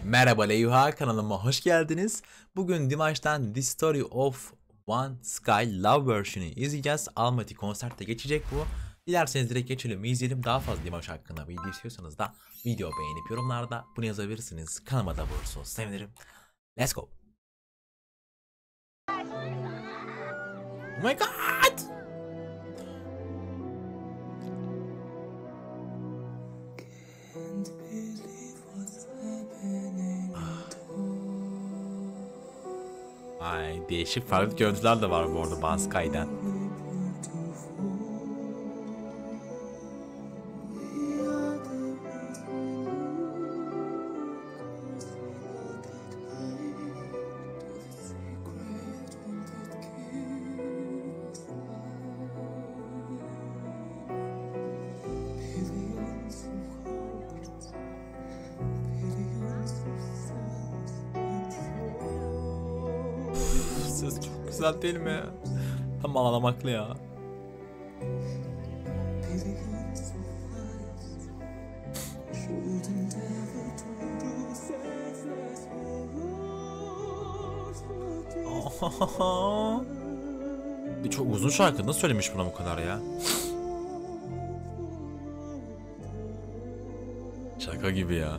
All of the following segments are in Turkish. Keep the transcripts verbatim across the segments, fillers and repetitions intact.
Merhaba Leyha, kanalıma hoş geldiniz. Bugün Dimash'tan The Story of One Sky Love version'ı izleyeceğiz. Almaty konserde geçecek bu. Dilerseniz direkt geçelim ve izleyelim. Daha fazla Dimash hakkında video istiyorsanız da video beğenip yorumlarda bunu yazabilirsiniz. Kanalıma da bulursunuz, sevinirim. Let's go. Oh my god! Ay, değişik farklı görüntüler de var bu arada One Sky'den. Ses çok güzel değil mi? Tam ağlamaklı ya. Bir çok uzun şarkı, nasıl söylemiş buna bu kadar ya? Şaka gibi ya.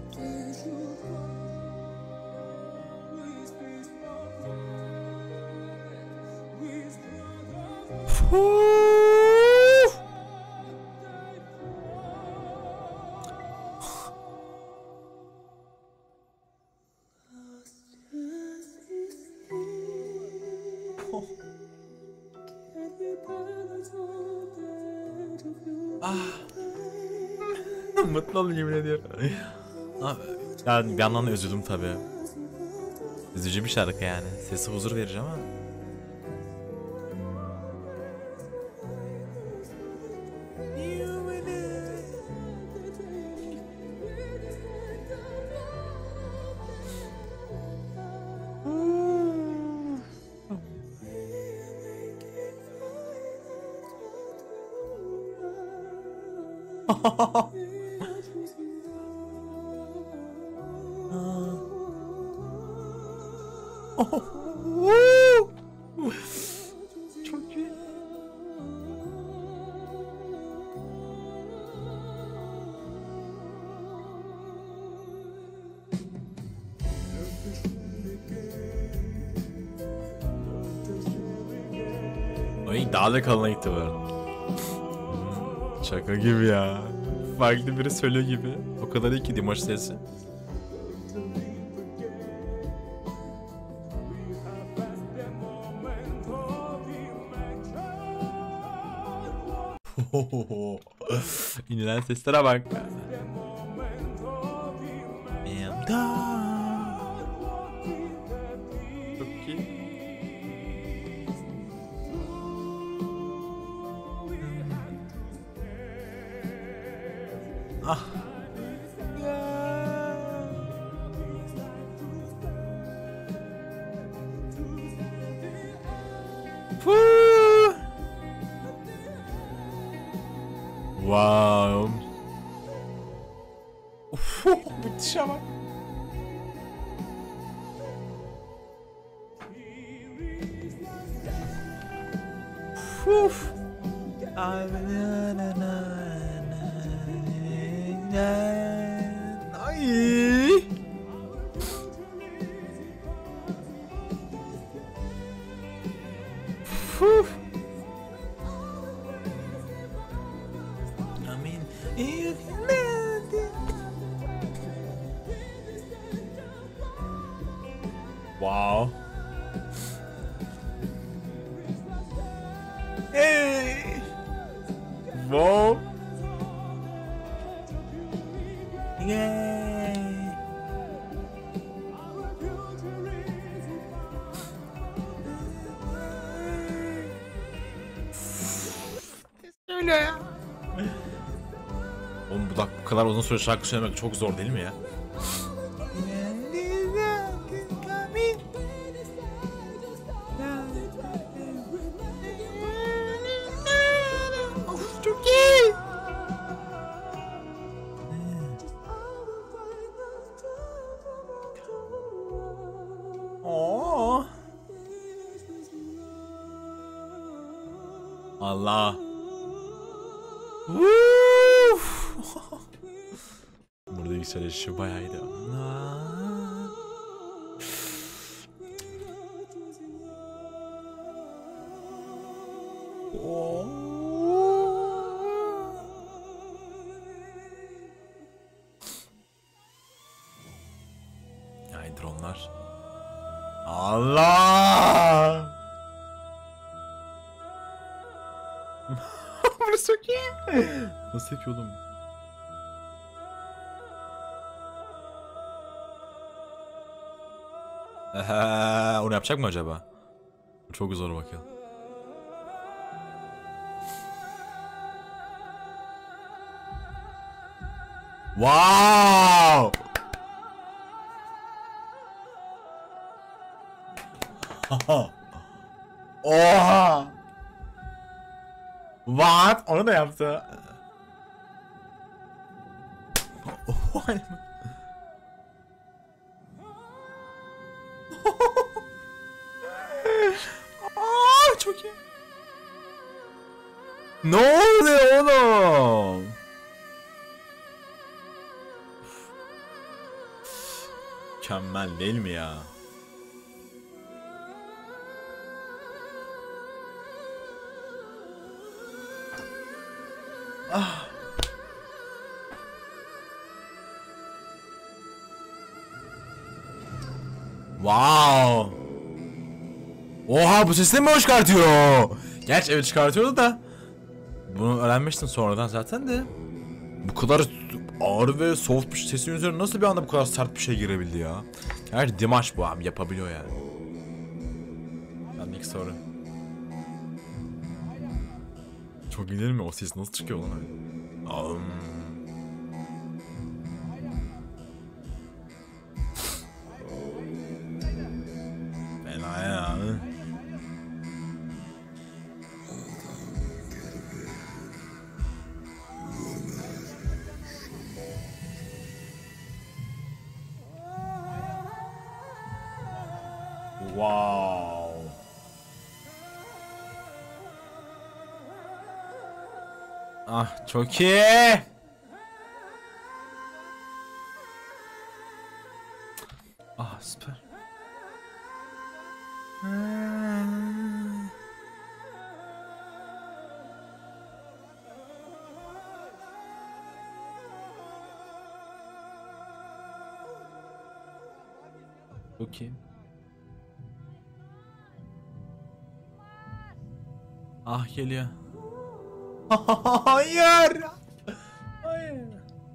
Ah. Mutlu oldum yemin ediyorum. Yani bir yandan da üzüldüm tabii. Üzücü bir şarkı yani. Sesi huzur verici ama. Çok iyi. Ay, daha da kalına gitti bu. Şaka gibi ya. Farklı biri söylüyor gibi. O kadar iyi ki Dimash sesi. İnilen seslere bak. Çok iyi. Ah. Wow. Müthiş ama. Uf. Ay. Uf. Wow. Hey. Wow. Yay. Öyle ya. Oğlum bu da bu kadar uzun süre şarkı söylemek çok zor değil mi ya? Çok iyi. Allah. Burada yükselişi bayağıydı. Ay dronlar. Allah. Burası çok iyi. Nasıl yapıyordum? Ehe, onu yapacak mı acaba? Çok zor bakalım. Wow! Oha! What? Onu da yaptı. Oha! Aa, çok iyi. Ne oluyor oğlum? Mükemmel değil mi ya? Ah. Wow. Oha, bu sesini mi o çıkartıyor? Gerçi evet çıkartıyordu da. Bunu öğrenmiştim sonradan zaten de. Bu kadar ağır ve soft bir sesin üzerine nasıl bir anda bu kadar sert bir şey girebildi ya? Gerçi Dimash bu abi, yapabiliyor yani. Benlik soru. Çok iyi değil mi? O ses nasıl çıkıyor lan? Um. Fena ya. Wow. Ah, çok iyi. Ah, süper. Çok iyi. Ah, geliyor. Hayır. Hayır.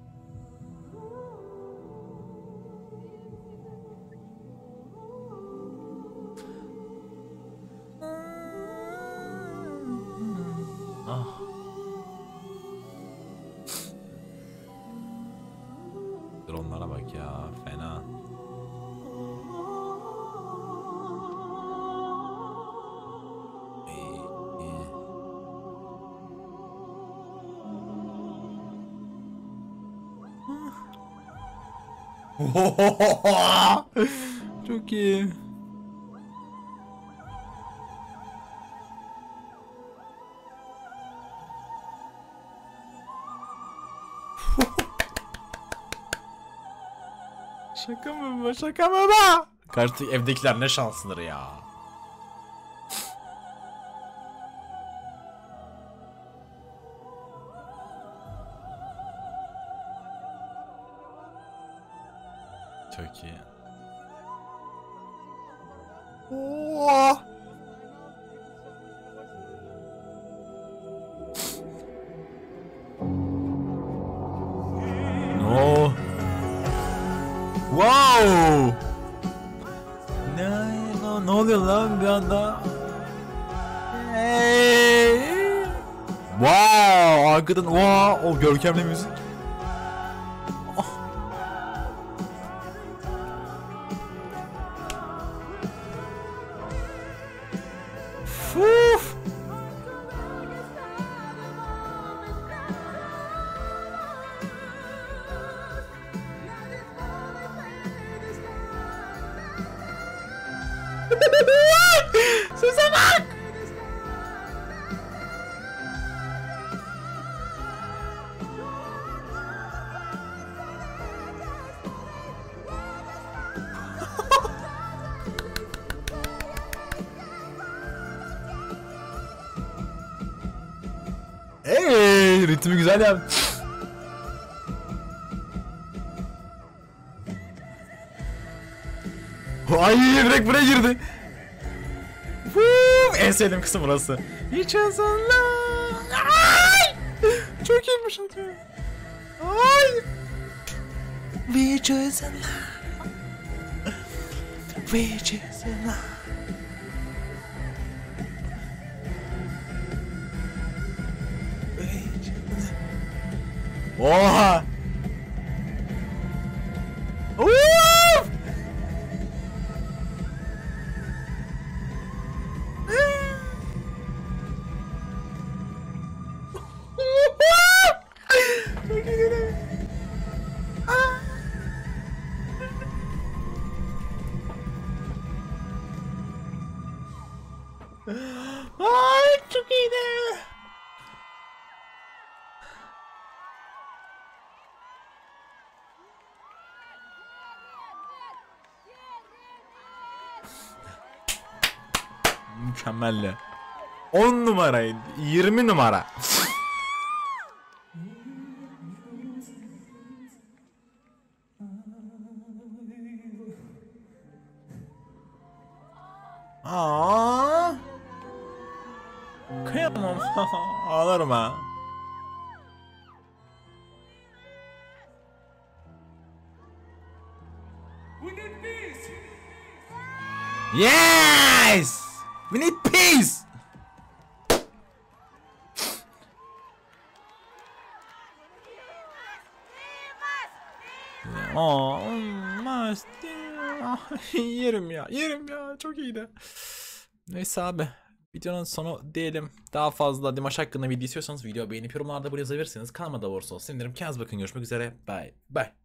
Ah. Dronlara bak ya, fena. Çok iyi. Şaka mı bu? Şaka mı bu? Karşı evdekiler ne şanslıdır ya. Çok iyi. Oh. No. Wow. Ne, no, ne oluyor lan bir anda? Hey. Wow, arkadan wow, o görkemli müzik. Uf. Sese bak. Ay ritmi güzel ya. Ay direkt buraya girdi. Woo! En sevdiğim kısım burası. Hiç azınla. Ay! Çok iyiymiş atıyor. Ay! Hiç azınla. Hiç azınla. Oha! Uf! Ay çok iyiydi. Mükemmel. on numaraydı. yirmi numara. Aa! Kıyamam. Ağlarım ha. Yes! We need peace. Aa, olmaz. Yerim ya, yerim ya. Çok iyiydi. Neyse abi. Videonun sonu diyelim. Daha fazla Dimash hakkında video istiyorsanız video beğenip yorumlarda buraya yazabilirsiniz. Kanalıma da olursa sevinirim. Kendinize bakın. Görüşmek üzere. Bye. Bye.